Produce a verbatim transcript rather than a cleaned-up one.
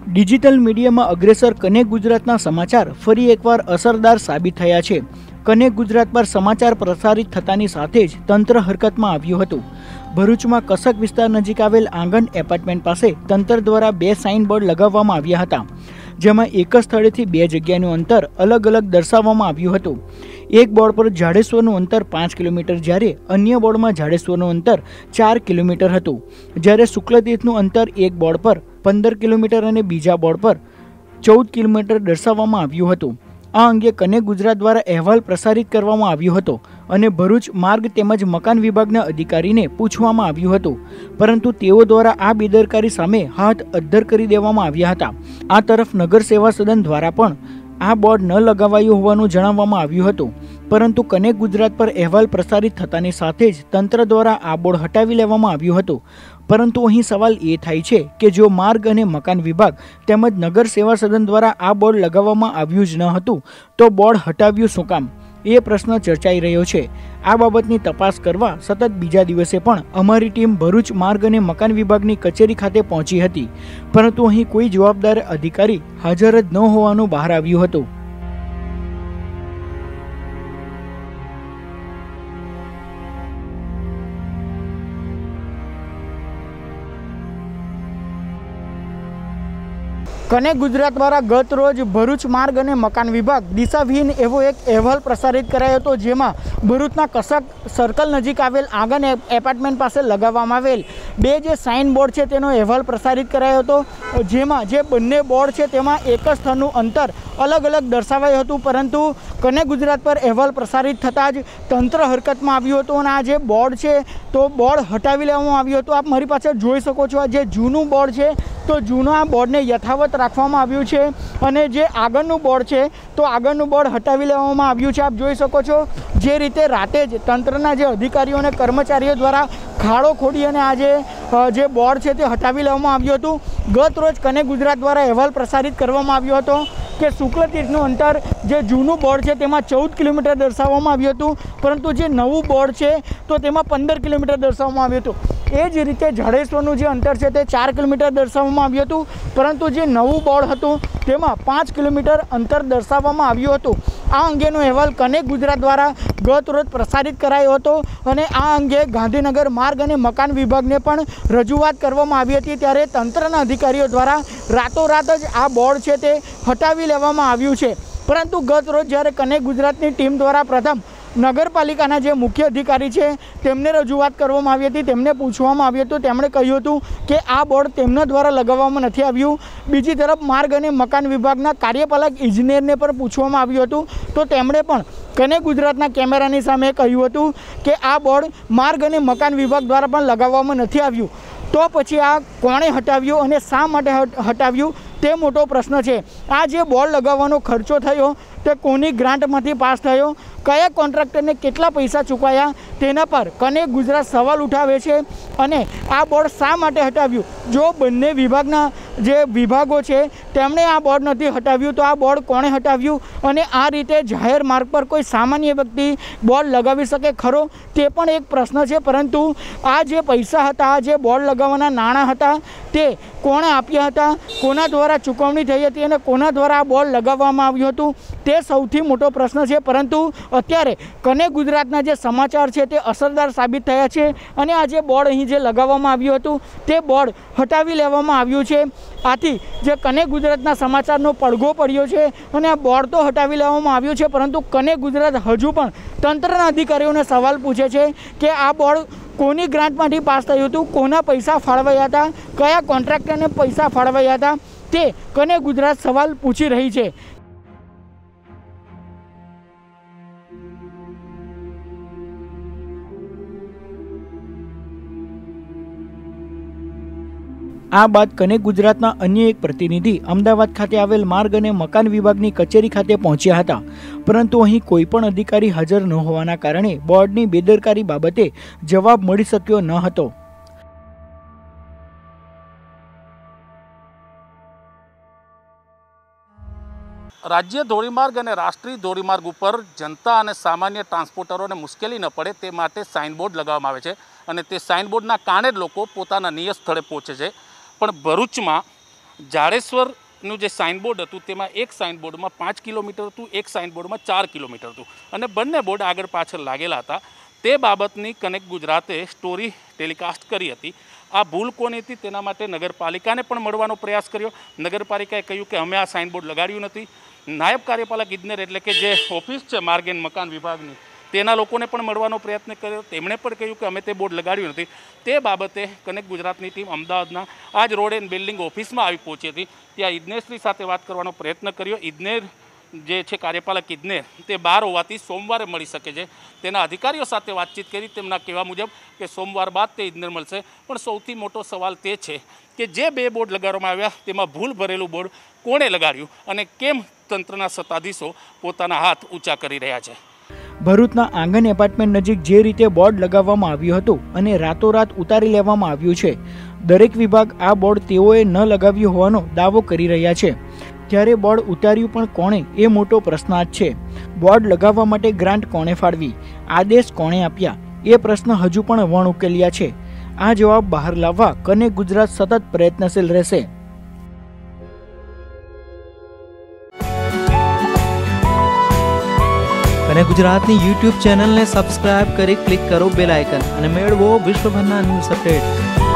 Digital media में अग्रेसर connect गुजरातना समाचार फरी एकवार असरदार साबित थया छे। कनेक्ट गुजरात पर समाचार प्रसारित थतानी साथे ज तंत्र हरकतमां आव्युं हतुं। भरूचमां कसक विस्तार नजीक आवेल आंगण एपार्टमेंट पासे तंत्र द्वारा बे साइन बोर्ड लगाववामां आव्या हता, जेमां एक ज स्थळेथी बे जग्यानुं अंतर अलग अलग दर्शाववामां आव्युं हतुं। एक बोर्ड पर झाडेश्वरनुं अंतर पांच किलोमीटर ज्यारे अन्य बोर्डमां झाडेश्वरनुं अंतर चार किलोमीटर हतुं, ज्यारे शुक्लतीर्थनुं अंतर एक बोर्ड पर पंदर किलोमीटर अने बीजा बोर्ड पर चौदह किलोमीटर दर्शाववामां आव्युं हतुं। आ अंगे कनेक्ट गुजरात द्वारा अहेवाल प्रसारित करवामां आव्यो हतो अने भरूच मार्ग तेमज मकान विभागना अधिकारीने पूछवामां आव्युं हतुं, परंतु तेओ द्वारा आ बेदरकारी सामे हाथ अद्धर करी देवामां आव्या हता। आ तरफ नगर सेवा सदन द्वारा पण आ बोर्ड न लगावायुं होवानुं जणाववामां आव्युं हतुं, परंतु कनेक्ट गुजरात पर अहेवाल प्रसारित थतानी साथे ज तंत्र द्वारा आ बोर्ड हटावी लेवामां आव्युं हतुं। परंतु अहीं सवाल ए थाय छे के जो मार्ग अने मकान विभाग तेमज नगर सेवा सदन द्वारा आ बोर्ड लगाववामां आव्युं ज न हतुं तो बोर्ड हटाव्युं शुं काम, ए प्रश्न चर्चाई रह्यो छे। आ बाबतनी तपास करवा सतत बीजा दिवसे पण अमारी टीम भरूच मार्ग अने मकान विभागनी कचेरी खाते पहोंची हती, परंतु अहीं कोई जवाबदार अधिकारी हाजर ज न होवानुं बहार आव्युं हतुं। कनेक्ट गुजरात द्वारा गत रोज भरूच मार्ग अने मकान विभाग दिशाविहीन एवो एक अहेवाल प्रसारित करायो हतो, जेमां भरूचना कसक सर्कल नजीक आवेल आंगण एपार्टमेंट पासे लगाववामां आवेल बे जे साइन बोर्ड छे तेनो अहेवाल प्रसारित करायो हतो, जेमां जे बंने बोर्ड छे तेमां एक ज स्थळनुं अंतर अलग अलग दर्शावायुं हतुं, परंतु कनेक्ट गुजरात पर अहेवाल प्रसारित थतां ज तंत्र हरकतमां आव्युं हतुं अने आ जे बोर्ड छे तो बोर्ड हटावी लेवामां आव्युं हतुं। आप मारी पाछळ जोई शको छो, आ जे जूनुं बोर्ड छे तो जूना आ बोर्डने यथावत राखवामां आव्युं छे अने जे आगळनुं बोर्ड छे तो आगळनुं बोर्ड हटावी लेवामां आव्युं छे। आप जोई शको छो जे रीते राते ज तंत्रना जे अधिकारीओ अने कर्मचारीओ द्वारा खाड़ो खोदी अने आ जे जे बोर्ड छे ते हटावी लेवामां आव्युं हतुं। गत रोज कनेक्ट गुजरात द्वारा अहेवाल प्रसारित करवामां आव्यो हतो के शुक्लतीर्थनुं अंतर जे जूनुं बोर्ड छे तेमां चौदह किलोमीटर दर्शाववामां आव्युं हतुं, परंतु जे नवुं बोर्ड छे तो तेमां पंदर किलोमीटर दर्शाववामां आव्युं हतुं। ए ज रीते झाडेश्वरनुं जे अंतर छे ते चार किलोमीटर दर्शाववामां आव्युं हतुं, परंतु जे नवुं बोर्ड हतुं तेमां पांच किलोमीटर अंतर दर्शाववामां आव्युं हतुं। आ अंगेनो अहेवाल कनेक्ट गुजरात द्वारा गत रोज प्रसारित करायो हतो अने आ अंगे गांधीनगर मार्ग अने मकान विभागने पण रजूआत करवामां आवी हती, त्यारे तंत्रना अधिकारीओ द्वारा रातोरात ज आ बोर्ड छे ते हटावी लेवामां आव्युं छे। परंतु गत रोज ज्यारे कनेक्ट गुजरातनी टीम द्वारा प्रथम नगरपालिकाना जे मुख्य अधिकारी छे तेमने रजूआत करवामां आवी हती, तेमने पूछवामां आव्युं हतुं, તેમણે કહ્યું હતું કે આ બોર્ડ તેમના દ્વારા લગાવવામાં નથી આવ્યું। બીજી તરફ માર્ગ અને મકાન વિભાગના કાર્યપાલક ઇજનેરને પણ પૂછવામાં આવ્યું હતું, તો તેમણે પણ કનેક્ટ ગુજરાતના કેમેરાની સામે કહ્યું હતું કે આ બોર્ડ માર્ગ અને મકાન વિભાગ દ્વારા પણ લગાવવામાં નથી આવ્યું। તો પછી આ કોણે હટાવ્યું અને શા માટે હટાવ્યું તે મોટો પ્રશ્ન છે। આ જે બોર્ડ લગાવવાનો ખર્ચો થયો તે કોની ગ્રાન્ટમાંથી પાસ થયો, કયા કોન્ટ્રાક્ટરને કેટલા પૈસા ચૂકવાયા તેના પર કનેક્ટ ગુજરાત સવાલ ઉઠાવે છે અને આ બોર્ડ શા માટે હટાવ્યું। જો બંને વિભાગના જે વિભાગો છે તેમણે આ બોર્ડ નથી હટાવ્યું તો આ બોર્ડ કોણે હટાવ્યું અને આ રીતે જાહેર માર્ગ પર કોઈ સામાન્ય વ્યક્તિ બોર્ડ લગાવી શકે ખરો તે પણ એક પ્રશ્ન છે। પરંતુ આ જે પૈસા હતા, આ જે બોર્ડ લગાવવાના નાણાં હતા તે કોણે આપ્યા હતા, કોના દ્વારા ચૂકવણી થઈ હતી અને કોના દ્વારા આ બોર્ડ લગાવવામાં આવ્યું હતું તે સૌથી મોટો પ્રશ્ન છે। પરંતુ અત્યારે કનેક્ટ ગુજરાતના જે સમાચાર છે તે અસરદાર સાબિત થયા છે અને આ જે બોર્ડ અહીં જે લગાવવામાં આવ્યું હતું તે બોર્ડ હટાવી લેવામાં આવ્યું છે। આથી જે કનેક્ટ ગુજરાતના સમાચારનો પડઘો પડ્યો છે અને આ બોર્ડ તો હટાવી લેવામાં આવ્યું છે, પરંતુ કનેક્ટ ગુજરાત હજુ પણ તંત્રના અધિકારીઓને સવાલ પૂછે છે કે આ બોર્ડ કોની ગ્રાન્ટમાંથી પાસ થયું હતું, કોના પૈસા ફાળવાયા હતા, કયા કોન્ટ્રાક્ટરને પૈસા ફાળવાયા હતા તે કનેક્ટ ગુજરાત સવાલ પૂછી રહી છે। आ बाद कनेक्ट गुजरातना अन्य एक प्रतिनिधि अमदावाद खाते आवेल मार्ग अने मकान विभागनी कचेरी खाते पहोंच्या हता, परंतु अहीं कोईपण अधिकारी हाजर न होवाना कारणे बोर्डनी बेदरकारी बाबते जवाब मळी शक्यो न हतो। राज्य धोरीमार्ग और राष्ट्रीय धोरीमार्ग पर जनता और सामान्य ट्रांसपोर्टरों ने मुश्केली न पड़े ते माटे साइन बोर्ड लगाववामां आवे छे अने ते साइन बोर्डना कारणे लोको पोताना नियत स्थळे पहोंचे छे। पण भरूच में જાડેશ્વરનું જે સાઇનબોર્ડ હતું તેમાં એક સાઇનબોર્ડમાં પાંચ કિલોમીટર હતું, એક સાઇનબોર્ડમાં ચાર કિલોમીટર હતું અને બંને બોર્ડ આગળ પાછળ લાગેલા હતા. તે બાબતની કનેક્ટ ગુજરાતે સ્ટોરી ટેલિકાસ્ટ કરી હતી. આ ભૂલ કોની હતી તેના માટે નગરપાલિકાને પણ મળવાનો પ્રયાસ કર્યો. નગરપાલિકાએ કહ્યું કે અમે આ સાઇનબોર્ડ લગાડ્યું નથી. નાયબ કાર્યપાલક ઇજનેર એટલે કે જે ઓફિસ છે માર્ગ એન્ડ મકાન વિભાગની તેના લોકોને પણ મળવાનો પ્રયત્ન કર્યો. તેમણે પણ કહ્યું કે અમે તે બોર્ડ લગાડ્યું નથી. તે બાબતે કનેક્ટ ગુજરાતની ટીમ અમદાવાદના આ જ રોડ એન્ડ બિલ્ડિંગ ઓફિસમાં આવી પહોંચી હતી. ત્યાં ઇજનેરશ્રી સાથે વાત કરવાનો પ્રયત્ન કર્યો. ઇજનેર જે છે કાર્યપાલક ઇજનેર તે બહાર હોવાથી સોમવારે મળી શકે છે. તેના અધિકારીઓ સાથે વાતચીત કરી. તેમના કહેવા મુજબ કે સોમવાર બાદ તે ઇજનેર મળશે. પણ સૌથી મોટો સવાલ તે છે કે જે બે બોર્ડ લગાડવામાં આવ્યા તેમાં ભૂલ ભરેલું બોર્ડ કોણે લગાડ્યું અને કેમ તંત્રના સત્તાધીશો પોતાના હાથ ઊંચા કરી રહ્યા છે. ભરૂચના આંગણ એપાર્ટમેન્ટ નજીક જે રીતે બોર્ડ લગાવવામાં આવ્યું હતું અને રાતોરાત ઉતારી લેવામાં આવ્યું છે, દરેક વિભાગ આ બોર્ડ તેઓએ ન લગાવ્યું હોવાનો દાવો કરી રહ્યા છે. ત્યારે બોર્ડ ઉતાર્યું પણ કોણે એ મોટો પ્રશ્નાર્થ છે. બોર્ડ લગાવવા માટે ગ્રાન્ટ કોણે ફાળવી, આદેશ કોણે આપ્યા, એ પ્રશ્ન હજુ પણ વણ ઉકેલ્યા છે. આ જવાબ બહાર લાવવા કનેક્ટ ગુજરાત સતત પ્રયત્નશીલ રહેશે. અને ગુજરાતની યુટ્યુબ ચેનલને સબસ્ક્રાઇબ કરી ક્લિક કરો બેલ આઇકન અને મેળવો વિશ્વભરના ન્યૂઝ અપડેટ.